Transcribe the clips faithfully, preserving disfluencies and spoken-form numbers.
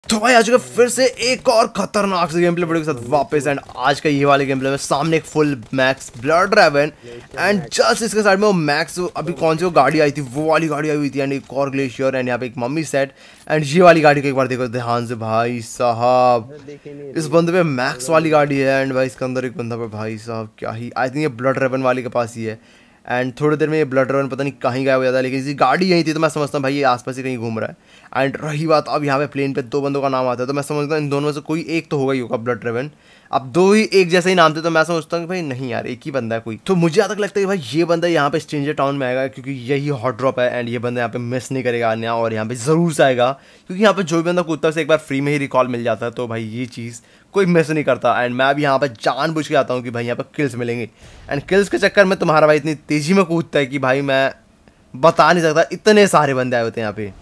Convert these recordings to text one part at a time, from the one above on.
तो भाई आज का फिर से एक और खतरनाक से गेम प्ले वीडियो के साथ वापस। एंड आज का ये वाले गेम प्ले में सामने एक full max blood dragon and just इसके साइड में वो मैक्स अभी कौन सी वो गाड़ी आई थी, वो वाली गाड़ी आई हुई थी। एंड एक और ग्लेशियर एंड यहाँ पे एक मम्मी सेट एंड ये वाली गाड़ी को एक बार देखो ध्यान से भाई साहब। इस बंदे पे मैक्स वाली गाड़ी है एंड भाई इसके अंदर एक बंदा पे भाई साहब क्या ही, आई थिंक ये ब्लड ड्रैगन वाले के पास ही है। एंड थोड़ी देर में ये ब्लड ड्रैगन पता नहीं कहीं गायब हो जाता है, लेकिन इसी गाड़ी यहीं थी तो मैं समझता हूँ भाई ये आसपास ही कहीं घूम रहा है। एंड रही बात अब यहाँ पे प्लेन पे दो बंदों का नाम आता है तो मैं समझता हूँ इन दोनों में से कोई एक तो होगा ही होगा ब्लड ड्रैगन। अब दो ही एक जैसे ही नाम थे तो मैं समझता हूँ कि भाई नहीं यार एक ही बंदा है कोई। तो मुझे यहाँ तक लगता है कि भाई ये बंदा यहाँ पे स्ट्रेंजर टाउन में आएगा क्योंकि यही हॉट ड्रॉप है एंड ये बंदा यहाँ पे मिस नहीं करेगा आने और यहाँ पे ज़रूर से आएगा क्योंकि यहाँ पे जो भी बंदा कूदता से एक बार फ्री में ही रिकॉल मिल जाता है। तो भाई ये चीज़ कोई मिस नहीं करता एंड मैं अभी यहाँ पे जानबूझ के आता हूँ कि भाई यहाँ पे किल्स मिलेंगे। एंड किल्स के चक्कर में तुम्हारा भाई इतनी तेज़ी में कूदता है कि भाई मैं बता नहीं सकता, इतने सारे बंदे आए होते हैं यहाँ पे।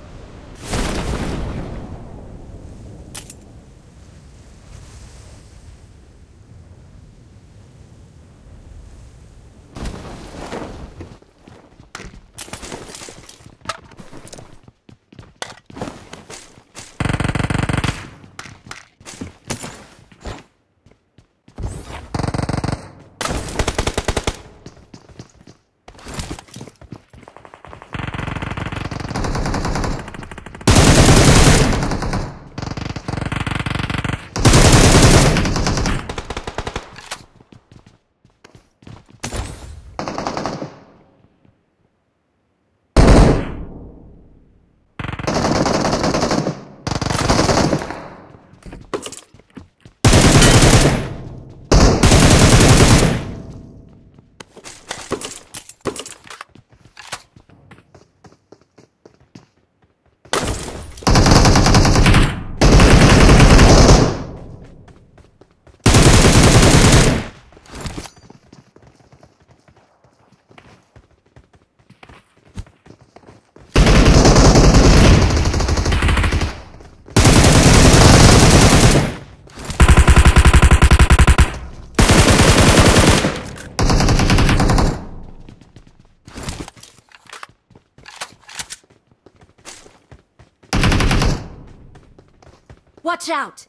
Watch out!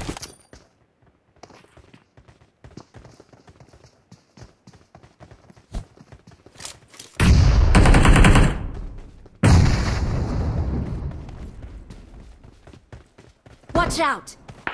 Watch out!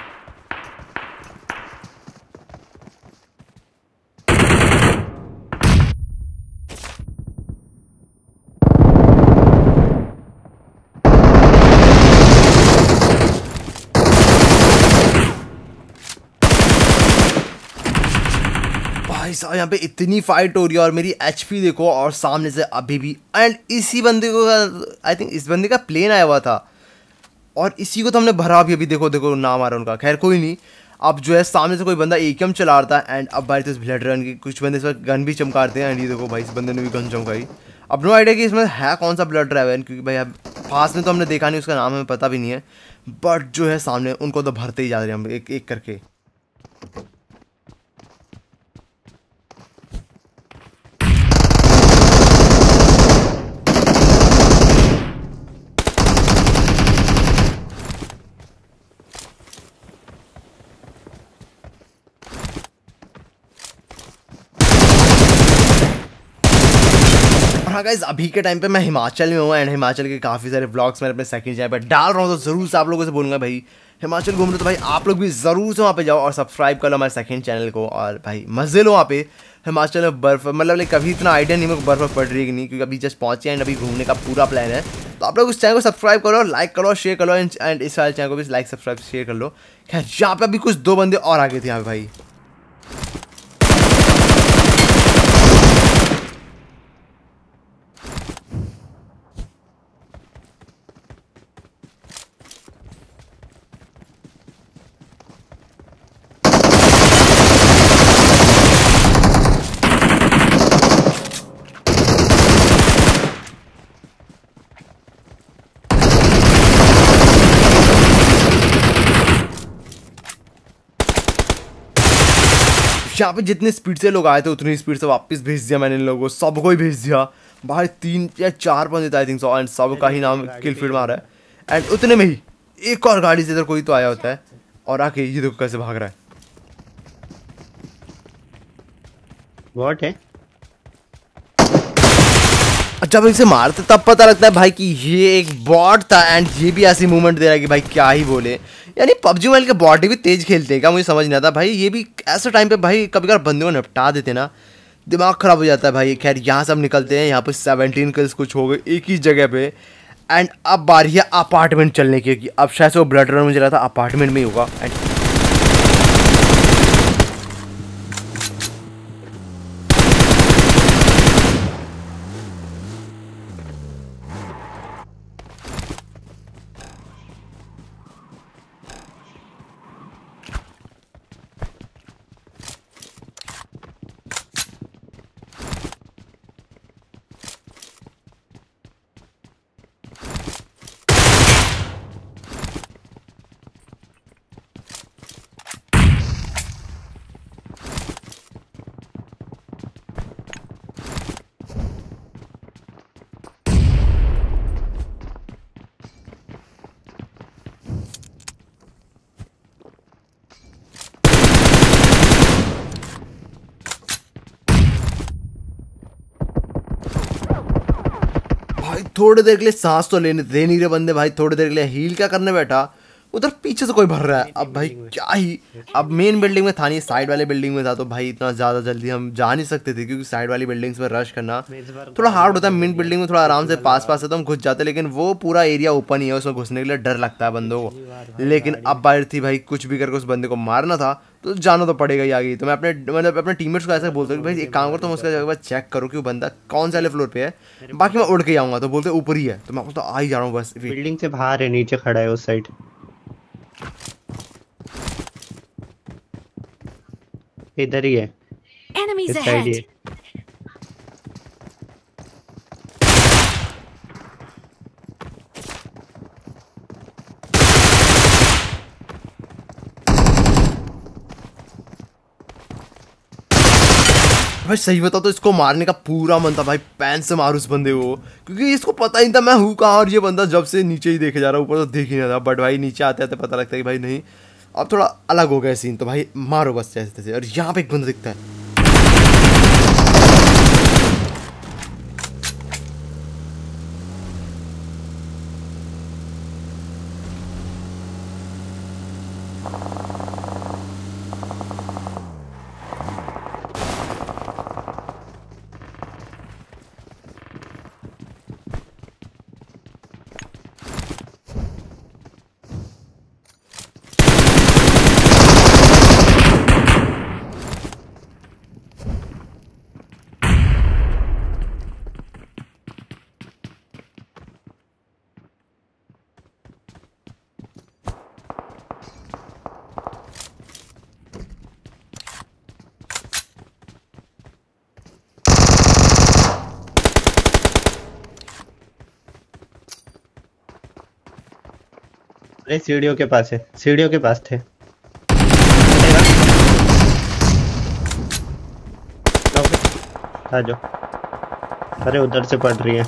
भाई साहब यहाँ पे इतनी फाइट हो रही है और मेरी एचपी देखो और सामने से अभी भी। एंड इसी बंदे को आई थिंक इस बंदे का प्लेन आया हुआ था और इसी को तो हमने भरा भी। अभी देखो देखो नाम आ रहा है उनका, खैर कोई नहीं। अब जो है सामने से कोई बंदा एकेएम चला रहा था एंड अब भाई तो इस ब्लड रन की कुछ बंदे इस वक्त गन भी चमकाते हैं। एंड ये देखो भाई इस बंदे ने भी गन चमकाई। अब नो आइडिया कि इसमें है कौन सा ब्लड ड्रैगन क्योंकि भाई अब पास में तो हमने देखा नहीं, उसका नाम हमें पता भी नहीं है। बट जो है सामने उनको तो भरते ही जा रहे हैं हम एक एक करके। हाँ गाइस अभी के टाइम पे मैं हिमाचल में हूँ एंड हिमाचल के काफ़ी सारे व्लॉग्स मैंने अपने सेकंड चैनल पर डाल रहा हूँ। तो ज़रूर से आप लोगों से बोलूँगा भाई हिमाचल घूम रहे तो भाई आप लोग भी ज़रूर से वहाँ पे जाओ और सब्सक्राइब कर लो हमारे सेकंड चैनल को और भाई मज़े लो वहाँ पे। हिमाचल में बर्फ़ मतलब लाइक कभी इतना आइडिया नहीं मेरे को बर्फ़ पड़ रही है कि नहीं, क्योंकि अभी जस्ट पहुँचे एंड अभी घूमने का पूरा प्लान है। तो आप लोग उस चैनल को सब्सक्राइब करो, लाइक करो, शेयर करो एंड इस वाले चैनल को भी लाइक सब्सक्राइब शेयर कर लो। खैर यहाँ पे अभी कुछ दो बंदे और आगे थे यहाँ पे भाई। यहाँ पे जितने स्पीड से लोग आए थे उतनी स्पीड से वापस भेज दिया मैंने इन लोगों को, सबको ही भेज दिया भाई। तीन या चार बंदे थे आई थिंक सो एंड सबका ही नाम किल फील्ड मारा है एंड उतने में ही एक और गाड़ी से इधर कोई तो आया होता है और आके ये देखो कैसे भाग रहा है। बॉट है। जब इसे मारते तब पता लगता है भाई कि ये एक बॉट था एंड ये भी ऐसी मूवमेंट दे रहा है कि भाई क्या ही बोले। यानी पबजी मोबाइल के बॉट भी तेज खेलते हैं क्या, मुझे समझ नहीं आता भाई। ये भी ऐसे टाइम पे भाई कभी कभार बंदे को निपटा देते ना, दिमाग खराब हो जाता है भाई। खैर यहाँ से हम निकलते हैं। यहाँ पे सेवनटीन किल्स कुछ हो गए एक ही जगह पे। एंड अब बारी है अपार्टमेंट चलने की, कि अब शायद से वो ब्लड रन मुझे लगा था अपार्टमेंट में ही होगा। एंड भाई थोड़ी देर के लिए सांस तो लेने दे नहीं रहे बंदे भाई। थोड़ी देर के लिए हील क्या करने बैठा, उधर पीछे से कोई भर रहा है। अब भाई क्या ही, अब मेन बिल्डिंग में था नहीं, साइड वाले बिल्डिंग में था। तो भाई इतना ज़्यादा जल्दी हम जा नहीं सकते थे क्योंकि साइड वाली बिल्डिंग्स में रश करना थोड़ा हार्ड होता है। मेन बिल्डिंग में थोड़ा आराम से पास पास है तो हम घुस जाते, लेकिन वो पूरा एरिया ओपन ही है, उसमें घुसने के लिए डर लगता है बंदों को। लेकिन अब बाहर थी भाई, कुछ भी करके उस बंदे को मारना था तो जाना तो पड़ेगा ही आगे। तो मैं अपने मतलब अपने टीममेट्स को ऐसा बोलता हूँ कि भाई एक काम करो, तुम उसका जगह चेक करो कि वो बंदा कौन सा वाले फ्लोर पे है, बाकी मैं उड़ के आऊँगा। तो बोलते ऊपर ही है, तो मैं तो आ ही जा रहा हूँ बस। बिल्डिंग से बाहर है, नीचे खड़ा है उस साइड। इधर ही है, Enemies इस साइड ही ahead! है। भाई सही बताओ तो इसको मारने का पूरा मन था भाई, पैन से मारू उस बंदे को, क्योंकि इसको पता ही था मैं हूँ कहाँ। और ये बंदा जब से नीचे ही देखे जा रहा है, ऊपर तो देख ही नहीं था। बट भाई नीचे आते आते पता लगता है कि भाई नहीं, अब थोड़ा अलग हो गया सीन। तो भाई मारो बस जैसे तैसे। और यहाँ पे एक बंदा दिखता है, अरे सीढ़ियों के पास है, सीढ़ियों के पास थे। आ जाओ। अरे उधर से पड़ रही है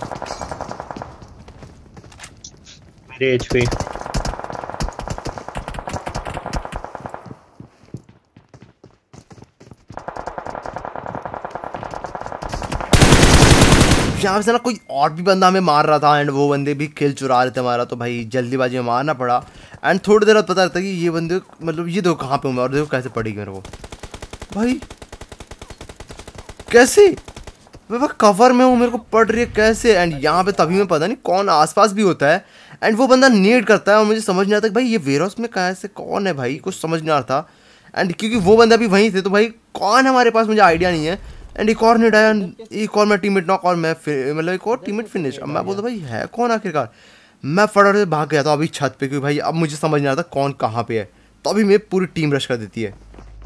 मेरे एचपी। यहाँ से ना कोई और भी बंदा हमें मार रहा था एंड वो बंदे भी किल चुरा रहे थे हमारा। तो भाई जल्दीबाजी में मारना पड़ा। एंड थोड़ी देर बाद पता लगता कि ये बंदे मतलब ये देखो कहाँ पे हूँ मैं, और देखो कैसे पड़ी मेरे को भाई, कैसे मैं कवर में हूँ, मेरे को पड़ रही है कैसे। एंड यहाँ पे तभी मैं पता नहीं कौन आसपास भी होता है एंड वो बंदा नीड करता है और मुझे समझ नहीं आता कि भाई ये वेयर हाउस में कहाँ से कौन है भाई, कुछ समझ नहीं आ रहा था। एंड क्योंकि वो बंदा भी वहीं थे तो भाई कौन है हमारे पास मुझे आइडिया नहीं है। एंड एक और नीड आया, एक और मैं टीममेट नॉक और मैं मतलब एक और टीममेट फिनिश। अब मैं बोलता भाई है कौन आखिरकार, मैं फटाफट से भाग गया था अभी छत पे, क्योंकि भाई अब मुझे समझ नहीं आता कौन कहाँ पे है। तो अभी मेरी पूरी टीम रश कर देती है।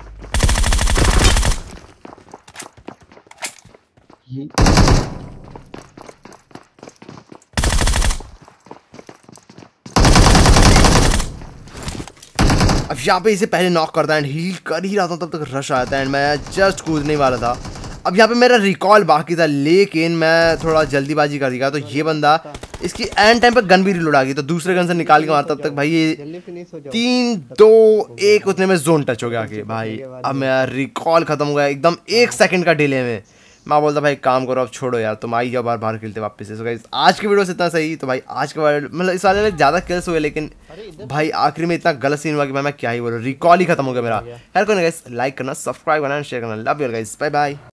अब यहाँ पे इसे पहले नॉक करता है एंड हील कर ही रहा था तब तक रश आया था एंड मैं जस्ट कूदने वाला था। अब यहाँ पे मेरा रिकॉल बाकी था लेकिन मैं थोड़ा जल्दीबाजी कर दिया। तो ये बंदा इसकी एंड टाइम पे गन भी रिलोड आ गई, तो दूसरे गन से निकाल के मारता तब तक भाई ये जल्दी फिनिश हो जाओ। तीन दो एक उतने में जोन टच हो गया आके भाई। अब मेरा रिकॉल खत्म हो गया एकदम एक सेकंड का डिले में। मैं बोलता भाई काम करो अब छोड़ो यार, तुम आई जाओ बार बाहर खेलते वापस से। सो गाइस आज की वीडियो से इतना सही। तो भाई आज के बाद मतलब इस वाले में ज़्यादा किल्स हुए, लेकिन भाई आखिरी में इतना गलत सीन हुआ कि भाई मैं क्या ही बोलूँ, रिकॉल ही खत्म हो गया मेरा। यार कोई ना गाइस, लाइक करना, सब्सक्राइब करना, शेयर करना। Love you guys, bye bye.